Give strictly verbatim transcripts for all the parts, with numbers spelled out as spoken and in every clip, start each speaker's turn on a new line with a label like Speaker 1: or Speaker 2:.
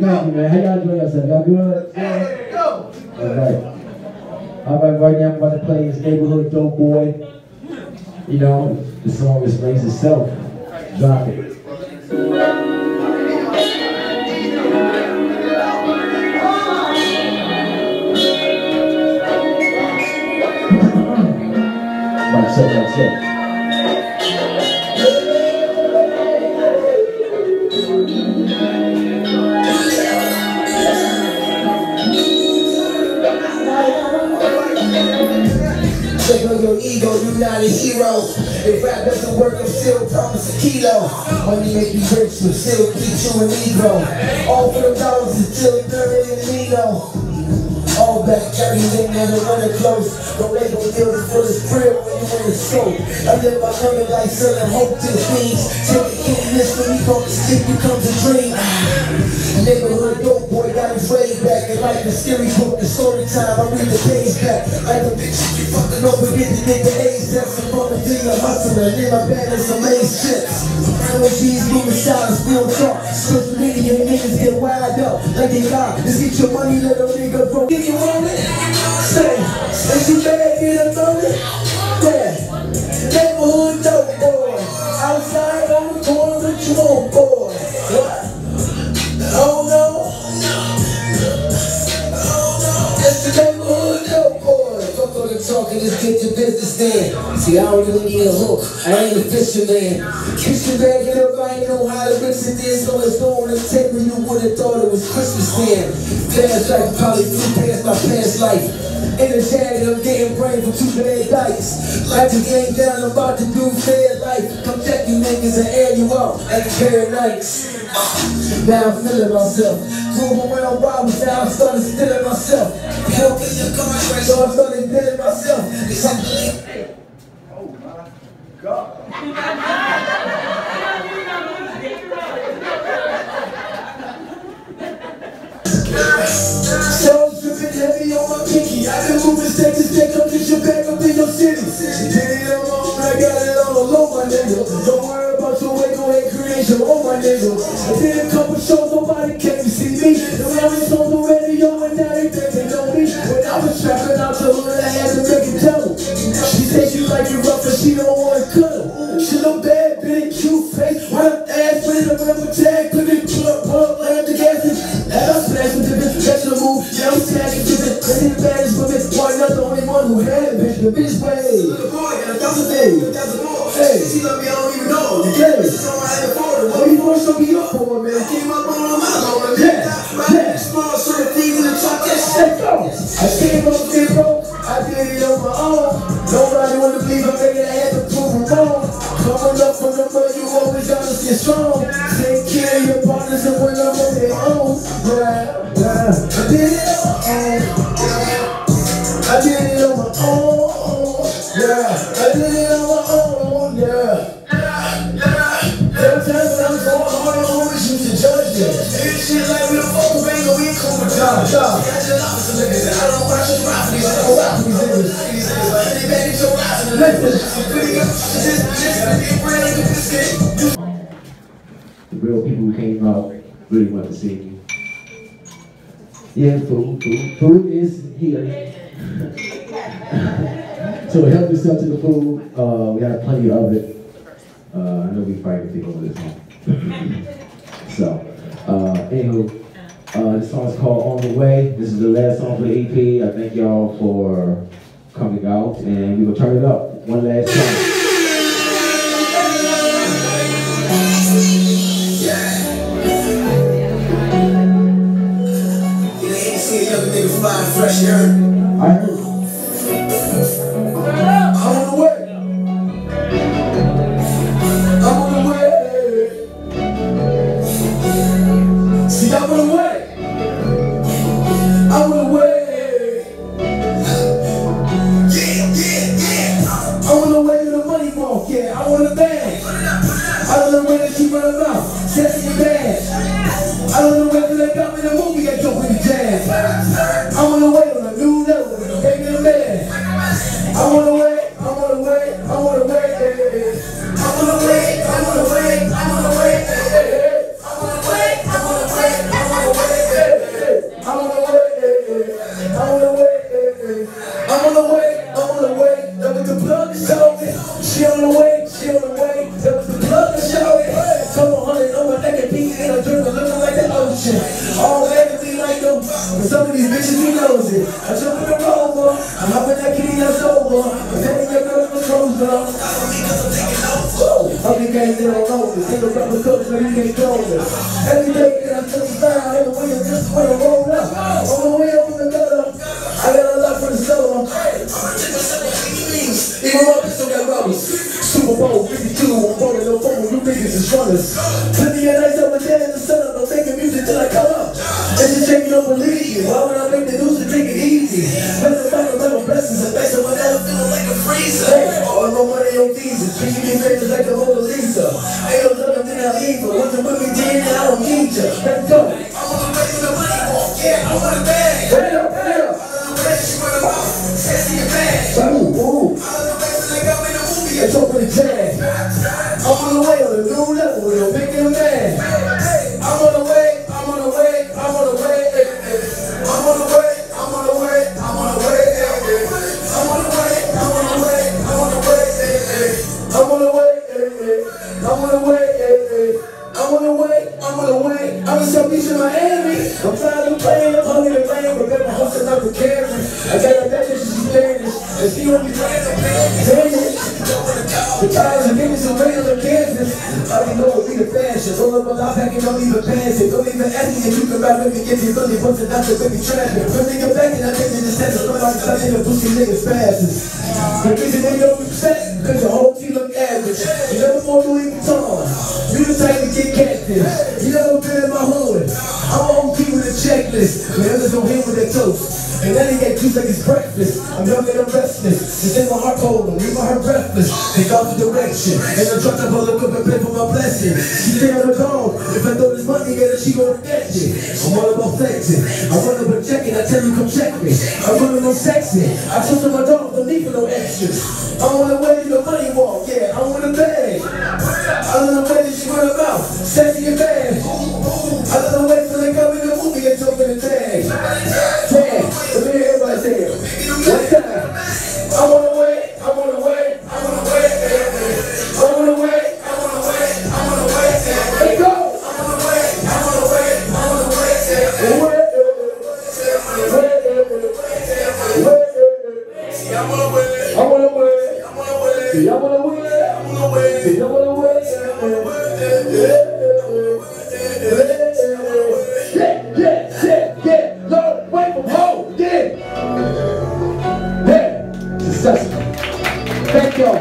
Speaker 1: Thank you, man. How y'all doing yourself? Y'all good?
Speaker 2: Hey, go!
Speaker 1: Alright. Alright, right now I'm about to play this Neighborhood Dope Boy. You know, the song explains itself. Drop it. That's it, that's it.
Speaker 3: Check on your ego, you're not a hero. If rap doesn't work, I'm still promise a kilo. Money make you rich, but still keep you a Negro. All for the dollars is still thirty in Nino. All back, carry them, never run it close. Don't let no deal for the crib when you in the scope. I live my living like selling hope to the fiends. Till the king list when he from the sleep becomes a dream. Neighborhood dope boy got his way back. And like the scary book, the story time, I read the page back. Like the bitch you fucking don't forget to get the A's. That's the moment thing a hustler. And in my bag is some A's chips. M O Gs moving silence, real talk. Social media niggas get wild up like they got. Just get your money, little nigga, bro. You want it? Say, is you bad, get a moment? Yeah. Neighborhood dope boy. Outside on the corner with you old boy. What? Oh no. It's the neighborhood dope boy. Fuck all the talking, just get your business then. See, I don't really need a hook. I ain't a fisherman. Kiss your bag it up, I ain't know how to rinse it in. So it's on the table, you would've thought it was Christmas then. Past life probably flew past my past life. In the jag, I'm getting brain for two bad dice. Like the game down, I'm about to do fair life. Come check you niggas and air you out like a pair of nights. Now I'm feeling myself. Grew around robbers, now I started stealing myself. So I started dealing myself.
Speaker 2: Oh my God.
Speaker 3: So dripping heavy on my pinky. I've been moving state to state, come get your bag up in your city. Did it on my own, I got it all alone, my nigga. Don't worry about your way, go ahead, create your own, my nigga. I did a couple shows, nobody came to see me. And when I was on the radio, and now they think they know me. When I was trapping out the hood, I had to make it double. She said she like it rough, but she don't want to cuddle. She look bad, big, cute face, white ass, with a rubber tag, put it, pull up, pull up, land the gas, and I splash with the vegetable, yeah, I'm snagging to it. And in the baddest women, one not the only one who had it, bitch. The bitch way. Little boy, and a thousand days, a thousand more. Hey, she love me, I don't even know. Yeah, she's on my head for it. Oh, you want to show me up for it, man? Came up on my mouth, yeah, yeah. Small sort of things in the truck, let's go. I came up here, bro. I did it on my own. Nobody wanna believe I'm making I had to prove them wrong. Coming up from the mud, you always gotta stay strong. Take care of your partners and when I'm on their own. Yeah, yeah. I did it on my own. I did it on my own. Yeah, I did it on my own. Yeah. There were times when I was going hard and always used to judge me. This shit like we don't fuck with ain't no income with God. God. I just love some niggas. I don't watch them rock me. I don't rock these niggas. They back in your eyes and the listen.
Speaker 1: The real people who came out really want to see me. Yeah, food, food, food is here. So help yourself to the food. Uh, we got plenty of it. Uh, I know we fight to take over this one. So, uh, anywho, uh, this song is called On the Way. This is the last song for the E P. I thank y'all for coming out, and we're gonna turn it up one last time.
Speaker 3: Flying fresh, you heard?
Speaker 1: I heard.
Speaker 3: I'm on the way. I'm on the way. See, I'm on the way. I'm on the way. Yeah, yeah, yeah. I'm on the way to the money walk, yeah. I want a bag. I don't know where to keep running out. Set me bad. I don't know whether they got me in the movie, I jump in the jazz. I'm on the way on a new level, baby the man. I'm on the way, I'm on the way, I'm on the way. I'm on the way, I'm on the way, I'm on the way. I'm on the way, I'm on the way, I'm on the way. some of these bitches, he knows it. I jump in the rover, I'm up in that kitty that's over. I'm telling your girl the clothes up. I'll be guys that don't know this. Take a rubber coat so you can't close it. Every day that I touch the ground, every way I just want to roll up. On the way up in the gutter, I got a lot for the solo. Even my pistol got rubbers. Super Bowl fifty-two, I'm rolling no phone, you niggas is runners. Plenty of nights over there in the sun, I'm making music till I come up. And you say you don't believe it. Why would I make the news to take it easy? Better find a little blessings and thanks to whatever feeling like a freezer. Hey, all no money on visas, treat me favors like the Mona Lisa. Ain't no other thing I leave her. Once I'm with me, then I don't need ya. Let's go. I wanna make the money walk, yeah, I want a bag. Hey, up, hey, up. I wanna make she wanna walk, sassy and bad. Ooh, ooh. I wanna make it like I'm in a movie. It's over the jazz. I'm on the way on a new level, yo, making a man. I'm on the way, I'm on the way, I'm on the way. I'm on the way, I'm on the way, I'm on the way. I'm on the way, I'm on the way, I'm on the way. I'm on the way, I'm on the way, I'm on the way, I'm on the way. I'm in South Beach in Miami. I'm tired of playing, I'm hungry to rain, but got my hustle out the camera. I got a bitch, she's Spanish, and she only playing the Spanish. The times are giving some regular Kansas. I already know what be the fashion. Roll up a lot back and don't even pass it. Don't even ask me if you can rap with me if you really wasn't out there with me trapping. Put nigga back and I think they just had to look like something to pussy niggas passes. The reason they don't upset, cause your whole team look average. You never more Louis Vuitton. You the type to get catfish. You never been in my hood. I'm on key with a checklist. The others don't hit with their toast. And then he get juice like it's breakfast. I'm young and I'm restless. Just in my heart cold and leave my heart breathless. Take off the direction. And I try to look up and pray for my blessing. She stay on the phone. If I throw this money at her, she gon' get it. I'm all about flexing. I run up and check it. I tell you come check me. I'm running on sexing. I told her my dog don't need for no extras. I'm on the way to the money walk. Yeah, I'm on the bag. I don't know where she run about. Sexy and bad. I don't know where till they come in the movie and jump in the tag. Tag. Let me hear everybody say it. One time. I'm on the way, I'm on the way, I'm on the way. I'm on the way, I'm on the way, I'm on the way. Let's go! I'm on the way, I'm on the way, I'm on the way. I'm on the way, I'm on the way, I'm on the way. See, I'm on the way, I'm on the way. See, I'm on the way, yeah, yeah, yeah, yeah. Lord, wait from home, yeah. Yeah, successful. Thank y'all.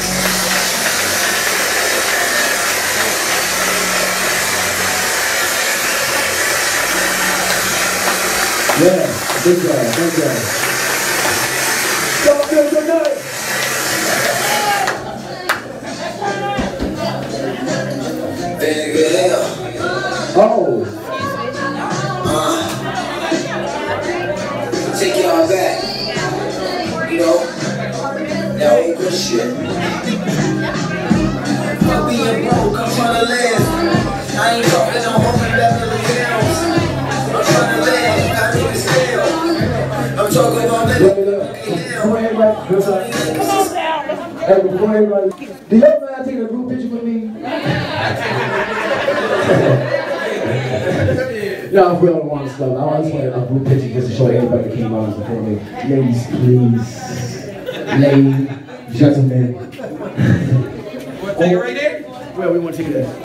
Speaker 3: Yeah, good job, good job. Y'all feel good night. Oh.
Speaker 4: Uh, take y'all back. You know, that ain't good shit. Fuck being broke, I'm trying to live. I ain't talking no home in Beverly Hills. I'm trying to live, I need to steal. I'm talking about living.
Speaker 3: Before everybody, what's up? Hey, before everybody, do y'all mind taking a group picture with me? No, we don't want to stop. I just want a group picture just to show everybody that came out before me. Ladies, please. Ladies, gentlemen.
Speaker 2: Want to take it right there?
Speaker 3: Well, we want to take it there.